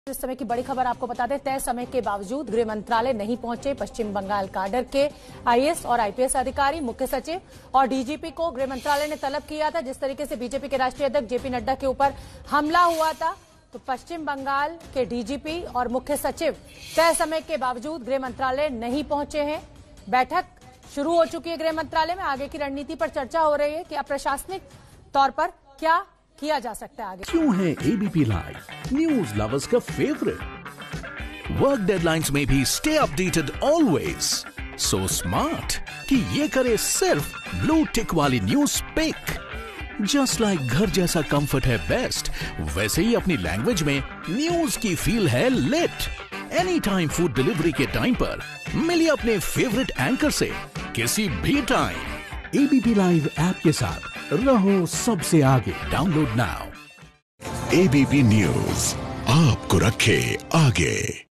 इस समय की बड़ी खबर आपको बता दें, तय समय के बावजूद गृह मंत्रालय नहीं पहुंचे पश्चिम बंगाल काडर के आईएएस और आईपीएस अधिकारी। मुख्य सचिव और डीजीपी को गृह मंत्रालय ने तलब किया था। जिस तरीके से बीजेपी के राष्ट्रीय अध्यक्ष जेपी नड्डा के ऊपर हमला हुआ था, तो पश्चिम बंगाल के डीजीपी और मुख्य सचिव तय समय के बावजूद गृह मंत्रालय नहीं पहुंचे हैं। बैठक शुरू हो चुकी है गृह मंत्रालय में। आगे की रणनीति पर चर्चा हो रही है कि अब प्रशासनिक तौर पर क्या किया जा सकता है आगे। क्यों है एबीपी लाइव न्यूज लवर्स का फेवरेट? वर्क डेडलाइंस में भी stay updated always. So smart कि ये करे सिर्फ ब्लू टिक वाली न्यूज पिक। जस्ट लाइक घर जैसा कंफर्ट है बेस्ट, वैसे ही अपनी लैंग्वेज में न्यूज की फील है lit. Any time food delivery के टाइम पर मिलिए अपने फेवरेट एंकर से किसी भी टाइम। एबीपी लाइव ऐप के साथ रहो सबसे आगे। Download now. एबीपी न्यूज आपको रखे आगे।